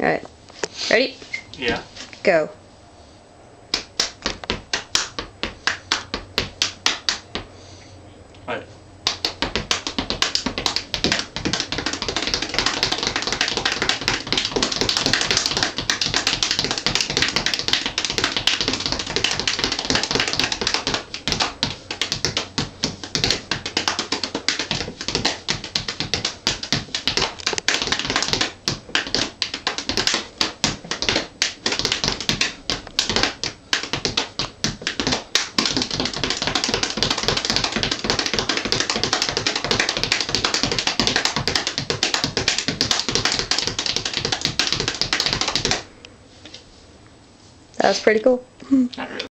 Alright. Ready? Yeah. Go. Right. That was pretty cool. Not really.